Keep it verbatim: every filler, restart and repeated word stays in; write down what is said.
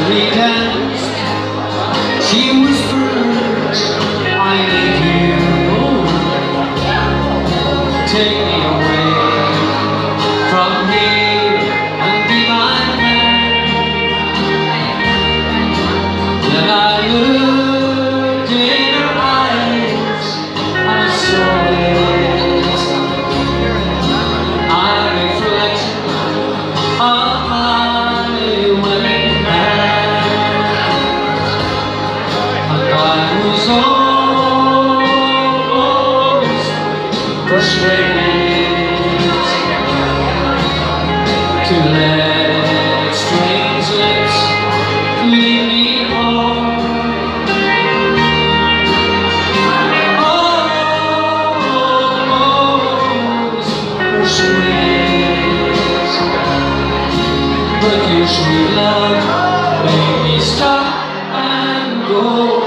we danced, she whispered, I need you. Take me away from here and be my man. Then I looked in her eyes and I saw it. I'm a reflection of my wedding band, and I was almost persuaded to let strange lips lead me home. Almost persuaded, but your sweet love made me stop and go.